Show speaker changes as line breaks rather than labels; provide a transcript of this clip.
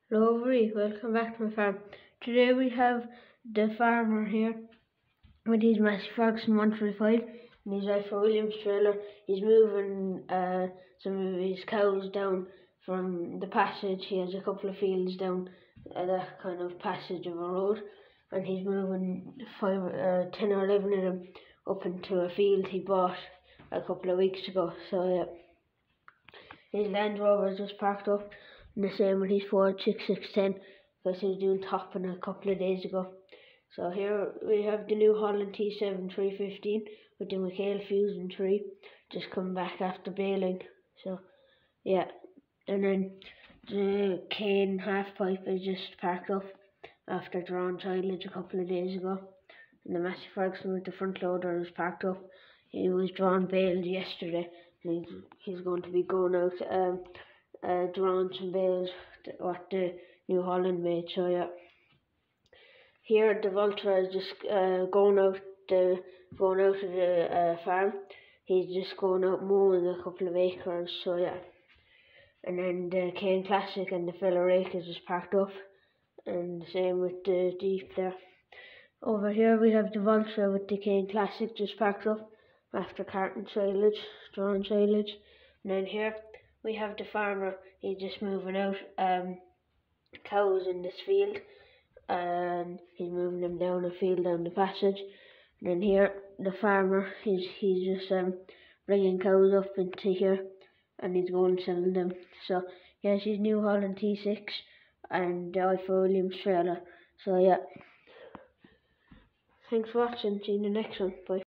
Hello, welcome back to my farm. Today we have the farmer here with his Massey Ferguson 135 and his for Williams trailer. He's moving some of his cows down from the passage. He has a couple of fields down that kind of passage of a road, and he's moving 10 or 11 of them up into a field he bought a couple of weeks ago. So yeah, his Land Rover is just parked up, and the same with his Ford 6610 because he was doing topping a couple of days ago. So here we have the New Holland T7 315 with the McHale Fusion 3 just come back after baling. So yeah, and then the cane half pipe is just parked up after drawing silage a couple of days ago. And the Massey Ferguson with the front loader is parked up. He was drawn baled yesterday, and he's going to be going out drawing some bales what the New Holland made. So yeah, here the Voltra is just going out of the farm. He's just going out mowing a couple of acres. So yeah, and then the Cane Classic and the filler rake is just parked up, and the same with the Jeep there. Over here we have the Voltra with the Cane Classic just parked up after carting silage, drawing silage. And then here we have the farmer. He's just moving out cows in this field, and he's moving them down a field down the passage. And then here the farmer, he's just bringing cows up into here, and he's going selling them. So here's his New Holland T6 and the for Williams trailer. So yeah, thanks for watching. See you in the next one. Bye.